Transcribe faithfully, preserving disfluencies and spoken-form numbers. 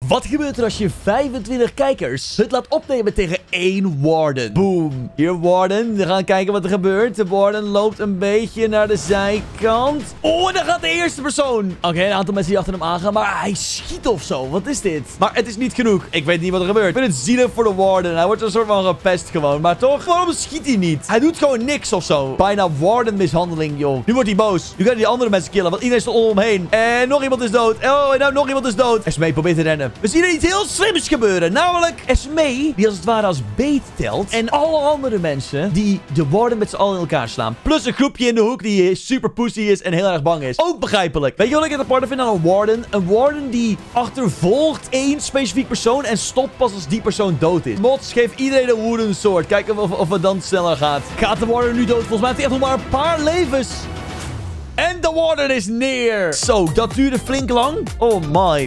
Wat gebeurt er als je vijfentwintig kijkers het laat opnemen tegen één Warden? Boom. Hier Warden. We gaan kijken wat er gebeurt. De Warden loopt een beetje naar de zijkant. Oh, en daar gaat de eerste persoon. Oké, okay, een aantal mensen die achter hem aangaan. Maar hij schiet of zo. Wat is dit? Maar het is niet genoeg. Ik weet niet wat er gebeurt. Ik vind het zielig voor de Warden. Hij wordt een soort van gepest gewoon. Maar toch, waarom schiet hij niet? Hij doet gewoon niks of zo. Bijna Warden mishandeling, joh. Nu wordt hij boos. Nu gaat hij die andere mensen killen. Want iedereen staat om hem heen. En nog iemand is dood. Oh, en nou nog iemand is dood. Esmee probeert te rennen. We zien er iets heel slims gebeuren. Namelijk Esmee, die als het ware als beet telt. En alle andere mensen die de Warden met z'n allen in elkaar slaan. Plus een groepje in de hoek die super pussy is en heel erg bang is. Ook begrijpelijk. Weet je wat ik het aparte vind aan een Warden? Een Warden die achtervolgt één specifiek persoon en stopt pas als die persoon dood is. Mods, geef iedereen een wooden sword. Kijken of, of het dan sneller gaat. Gaat de Warden nu dood? Volgens mij heeft hij echt nog maar een paar levens. En de Warden is neer. Zo, dat duurde flink lang. Oh my.